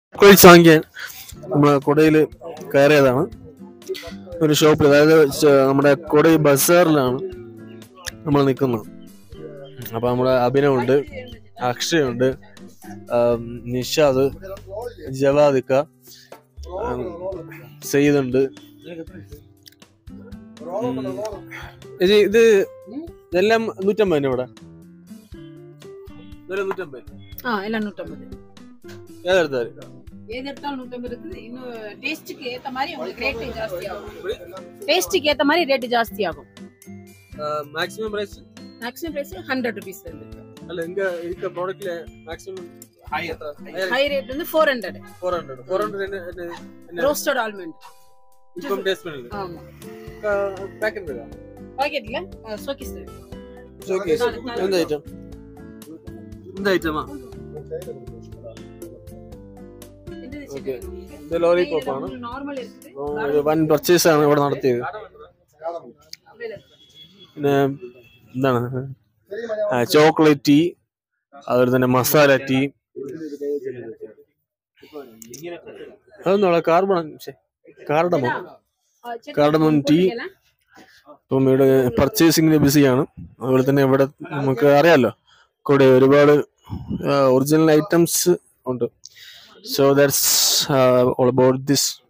Chocolates വാങ്ങിക്കാൻ നമ്മളെ കൊടയിൽ കയറിയതാണ് ഒരു ഷോപ്പിൽ. അതായത് നമ്മുടെ കൊടൈ ബസാറിലാണ് നമ്മൾ നിൽക്കുന്നത്. അപ്പൊ നമ്മുടെ അഭിനവുണ്ട്, അക്ഷയുണ്ട്, നിഷാദ്, ജവാദിക്ക, സെയ്ദുണ്ട്. ഇത് ഇതെല്ലാം 150 ഇവിടെ. எல்லாம் 150. ஏதெடுத்தாலும் 150 இருக்குது. இன்னும் டேஸ்ட்டுக்கு ஏத்த மாதிரி உங்களுக்கு ரேட் ஜாஸ்தி ஆகும். டேஸ்ட்டுக்கு ஏத்த மாதிரி ரேட் ஜாஸ்தி ஆகும். மேக்ஸिमम பிரைஸ் 100 rupees இருக்கு. அல்ல இங்க இருக்க ப்ராடக்ட்ல மேக்ஸिमम ஹை ரேட் வந்து 400 என்ன ரோஸ்டட் ஆல்மண்ட். இப்போ டேஸ்ட் பண்ணல. ஆமா. பேக்கெட் இருக்கா? பாக்கெட்ல ஷோகேஸ். ஷோகேஸ் எந்த ஐட்டம்? இந்த ஐட்டமா? ഓക്കെ. ഇത് ലോലിപോപ്പ് ആണ്. ഒരു വൺ പർച്ചേസ് ആണ് ഇവിടെ നടത്തിയത്. പിന്നെ എന്താണ് ചോക്ലേറ്റ് ടീ, അതുപോലെ തന്നെ മസാല ടീ, അതൊന്നും കാർഡമം ടീ. അപ്പം ഇവിടെ പർച്ചേസിങ്ങിന് ബിസിയാണ്. അതുപോലെ തന്നെ ഇവിടെ നമുക്ക് അറിയാലോ കൂടെ ഒരുപാട് ഒറിജിനൽ ഐറ്റംസ് ഉണ്ട്. So that's all about this